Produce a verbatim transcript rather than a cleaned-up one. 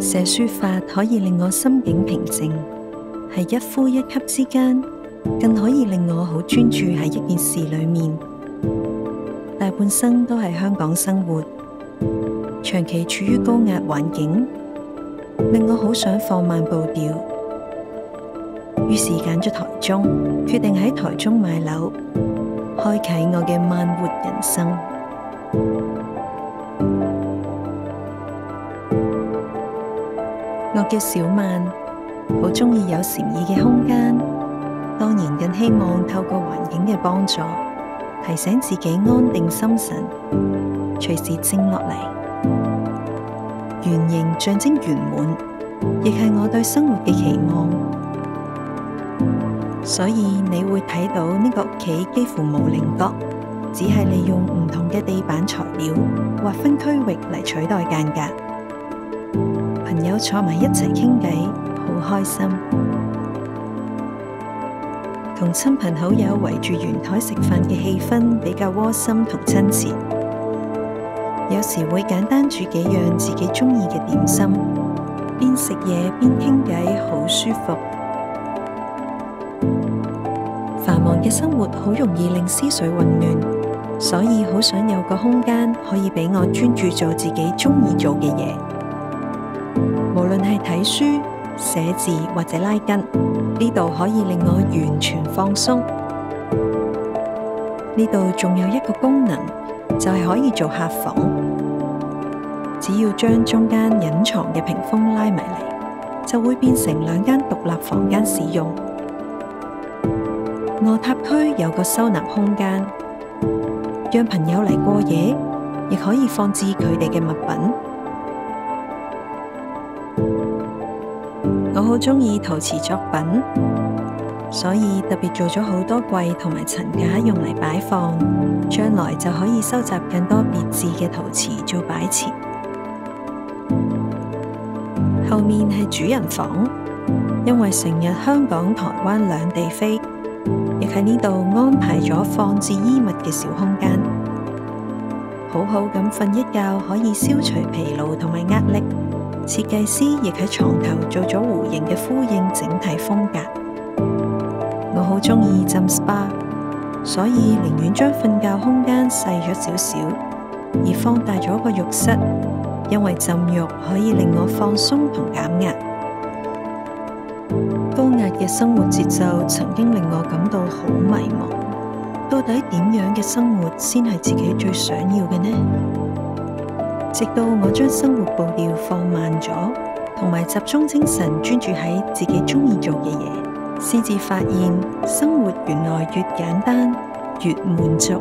寫書法可以令我心境平靜，係一呼一吸之間，更可以令我好專注喺一件事裏面。大半生都喺香港生活，長期處於高壓環境，令我好想放慢步調。於是揀咗台中，決定喺台中買樓，開啟我嘅慢活人生。我叫小曼，好鍾意有禪意嘅空間，當然更希望透過環境嘅幫助，提醒自己安定心神，隨時靜落嚟。圓形象徵圓滿，亦係我對生活嘅期望。所以你會睇到呢個屋企幾乎冇稜角，只係利用唔同嘅地板材料劃分區域嚟取代間隔。朋友坐埋一齊傾偈，好開心。同親朋好友圍住圓台食飯嘅氣氛比較窩心同親切。有時會簡單煮幾樣自己鍾意嘅點心，邊食嘢邊傾偈，好舒服。繁忙嘅生活好容易令思緒混亂，所以好想有個空間可以俾我專注做自己鍾意做嘅嘢。無論係睇書、寫字或者拉筋，呢度可以令我完全放鬆。呢度仲有一個功能，就係可以做客房。只要將中間隱藏嘅屏風拉埋嚟，就會變成兩間獨立房間使用。臥榻區有個收納空間，讓朋友嚟過夜，亦可以放置佢哋嘅物品。我好鍾意陶瓷作品，所以特別做咗好多櫃同埋層架用嚟擺放，將來就可以收集更多別緻嘅陶瓷做擺設。後面係主人房，因為成日香港、台灣兩地飛，亦喺呢度安排咗放置衣物嘅小空間，好好咁瞓一覺可以消除疲勞同埋壓力。設計師亦喺床頭做咗弧形嘅呼應整體風格。我好鍾意浸 S P A， 所以寧願將瞓覺空間細咗少少，而放大咗個浴室，因為浸浴可以令我放鬆同減壓。高壓嘅生活節奏曾經令我感到好迷茫，到底點樣嘅生活先係自己最想要嘅呢？直到我將生活步調放慢咗，同埋集中精神專注喺自己鍾意做嘅嘢，先至發現生活原來越簡單越滿足。